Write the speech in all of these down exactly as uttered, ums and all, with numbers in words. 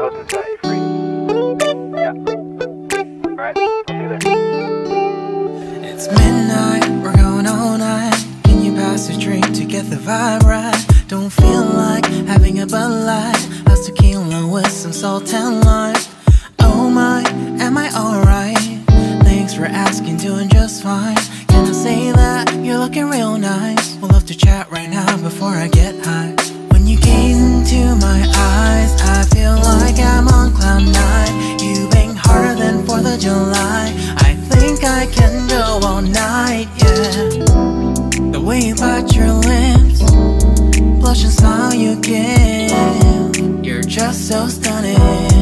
host inside. You free? Yeah. Alright, I'll see you there. It's midnight, we're going all night. Can you pass a drink to get the vibe right? Don't feel like having a Bud Light. How's tequila with some salt and lime? Oh my, am I alright? Thanks for asking, doing just fine. Can I say that you're looking real nice? We'll love to chat right now before I get high. When you gaze into my eyes, I feel like I'm on cloud nine. You bang harder than fourth of July. I think I can go all night, yeah. The way you bite your lips, blush and smile you give, you're just so stunning.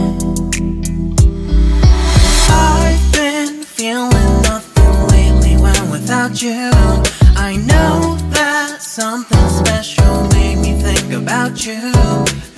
I've been feeling nothing lately when without you. I know that something special made me think about you.